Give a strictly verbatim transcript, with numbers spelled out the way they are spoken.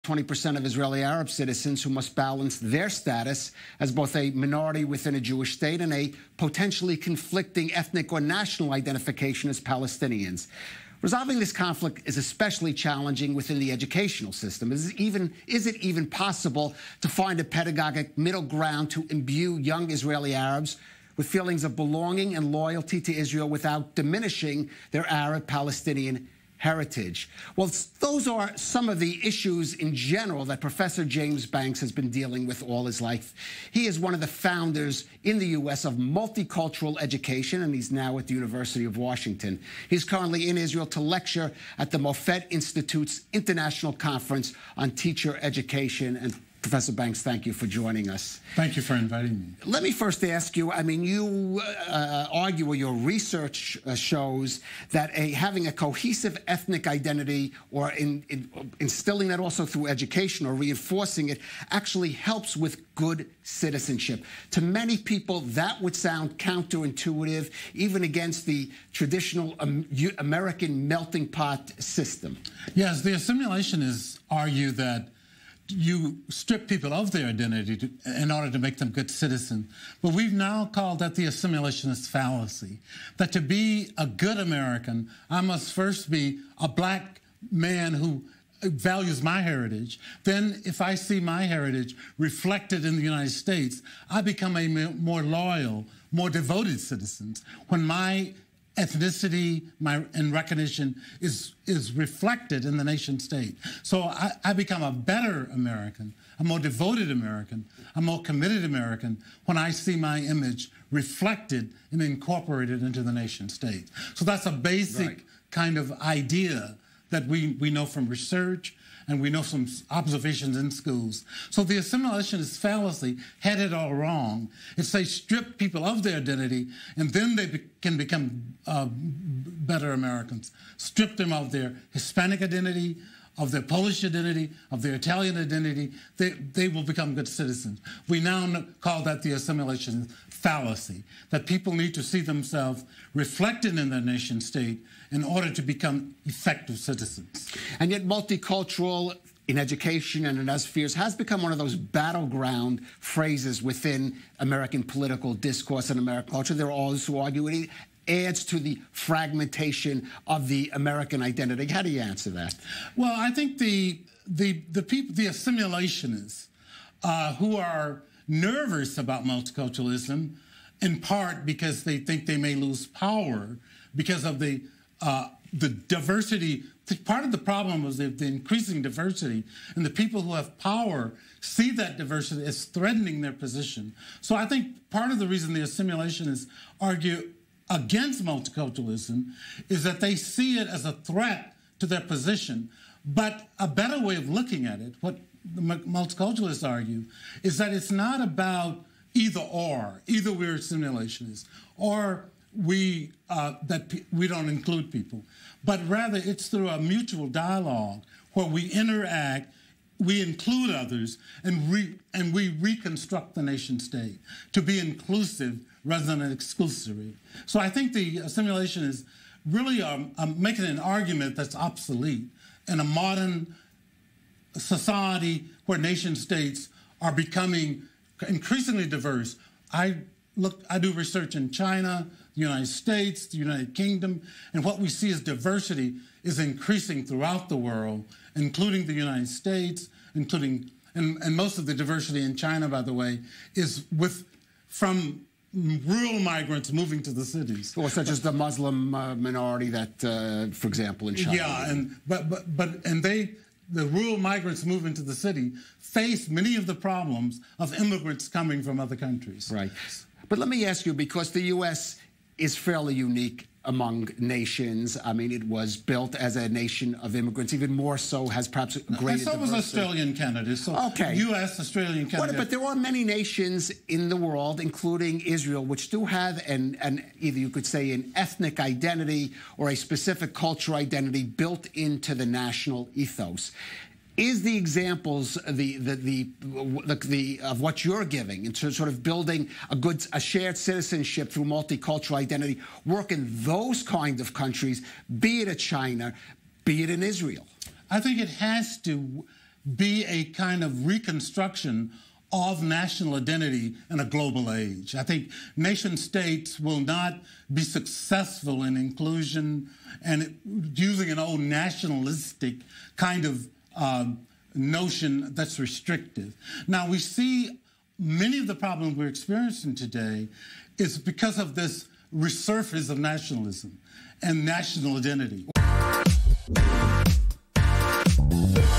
twenty percent of Israeli Arab citizens who must balance their status as both a minority within a Jewish state and a potentially conflicting ethnic or national identification as Palestinians. Resolving this conflict is especially challenging within the educational system. Is it even, is it even possible to find a pedagogic middle ground to imbue young Israeli Arabs with feelings of belonging and loyalty to Israel without diminishing their Arab-Palestinian heritage? Well, those are some of the issues in general that Professor James Banks has been dealing with all his life. He is one of the founders in the U S of multicultural education, and he's now at the University of Washington. He's currently in Israel to lecture at the Mofet Institute's International Conference on Teacher Education. And Professor Banks, thank you for joining us. Thank you for inviting me. Let me first ask you, I mean, you uh, argue, or your research uh, shows that a, having a cohesive ethnic identity, or in, in, instilling that also through education or reinforcing it, actually helps with good citizenship. To many people, that would sound counterintuitive, even against the traditional um, American melting pot system. Yes, the assimilationists argue that you strip people of their identity to, in order to make them good citizens. But we've now called that the assimilationist fallacy, that to be a good American, I must first be a black man who values my heritage. Then if I see my heritage reflected in the United States, I become a more loyal, more devoted citizen. When my ethnicity my, and recognition is, is reflected in the nation state. So I, I become a better American, a more devoted American, a more committed American when I see my image reflected and incorporated into the nation state. So that's a basic right. kind of idea that we, we know from research and we know from observations in schools. So the assimilationist fallacy had it all wrong. It's they strip people of their identity, and then they be can become uh, better Americans. Strip them of their Hispanic identity, of their Polish identity, of their Italian identity. They, they will become good citizens. We now call that the assimilation fallacy, that people need to see themselves reflected in their nation state in order to become effective citizens. And yet multicultural in education and in other spheres has become one of those battleground phrases within American political discourse and American culture. There are all those who argue it adds to the fragmentation of the American identity. How do you answer that? Well, I think the the the people, the assimilationists, uh, who are nervous about multiculturalism, in part because they think they may lose power because of the uh, the diversity. Part of the problem was the, the increasing diversity, and the people who have power see that diversity as threatening their position. So I think part of the reason the assimilationists argue against multiculturalism is that they see it as a threat to their position. But a better way of looking at it, what the multiculturalists argue, is that it's not about either or. Either we're assimilationists or we uh, that we don't include people, but rather it's through a mutual dialogue where we interact, we include others, and re and we reconstruct the nation state to be inclusive rather than exclusive. So I think the assimilation is really um, um, making an argument that's obsolete in a modern society where nation states are becoming increasingly diverse. I look, I do research in China, the United States, the United Kingdom, and what we see as diversity is increasing throughout the world, including the United States, including, and, and most of the diversity in China, by the way, is with, from rural migrants moving to the cities. Well, such as the Muslim uh, minority that, uh, for example, in China. Yeah, and, but, but, but, and they, the rural migrants move into the city face many of the problems of immigrants coming from other countries. Right. But let me ask you, because the U S is fairly unique among nations. I mean, it was built as a nation of immigrants, even more so has perhaps greater And so was diversity. Australia and Canada. So okay. U S, Australia, and Canada. What, but there are many nations in the world, including Israel, which do have an, an either you could say an ethnic identity or a specific cultural identity built into the national ethos. Is the examples the the the, the, the of what you're giving in terms of sort of building a good a shared citizenship through multicultural identity work in those kind of countries, be it a China, be it in Israel? I think it has to be a kind of reconstruction of national identity in a global age. I think nation states will not be successful in inclusion and using an old nationalistic kind of um, notion that's restrictive. Now, we see many of the problems we're experiencing today is because of this resurface of nationalism and national identity.